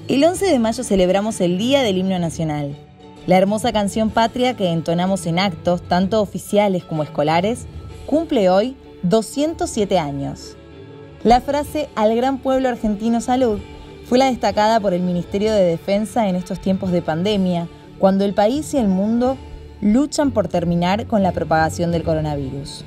El 11 de mayo celebramos el Día del Himno Nacional, la hermosa canción patria que entonamos en actos, tanto oficiales como escolares, cumple hoy 207 años. La frase «Al gran pueblo argentino salud» fue la destacada por el Ministerio de Defensa en estos tiempos de pandemia, cuando el país y el mundo luchan por terminar con la propagación del coronavirus.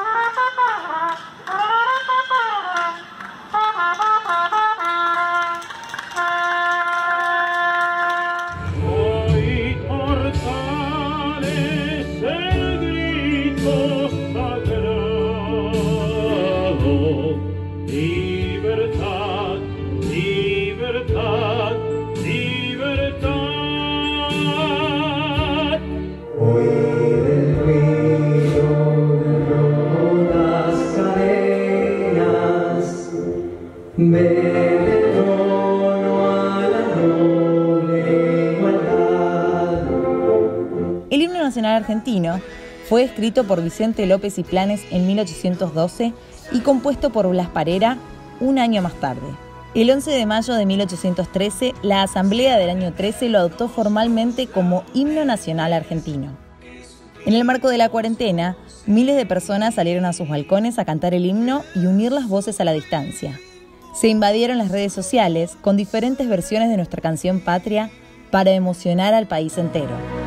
Libertad, libertad, libertad. Hoy del río de rodas cadenas, bebe trono a la noble igualdad. El himno nacional argentino fue escrito por Vicente López y Planes en 1812 y compuesto por Blas Parera un año más tarde. El 11 de mayo de 1813, la Asamblea del año 13 lo adoptó formalmente como himno nacional argentino. En el marco de la cuarentena, miles de personas salieron a sus balcones a cantar el himno y unir las voces a la distancia. Se invadieron las redes sociales con diferentes versiones de nuestra canción patria para emocionar al país entero.